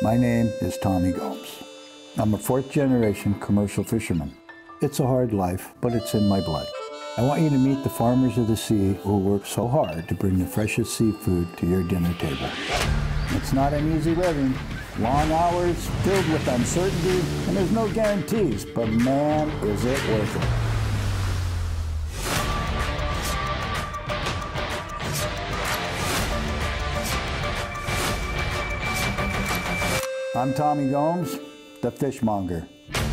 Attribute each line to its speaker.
Speaker 1: My name is Tommy Gomes. I'm a fourth-generation commercial fisherman. It's a hard life, but it's in my blood. I want you to meet the farmers of the sea who work so hard to bring the freshest seafood to your dinner table. It's not an easy living. Long hours, filled with uncertainty, and there's no guarantees, but man, is it worth it. I'm Tommy Gomes, the Fishmonger.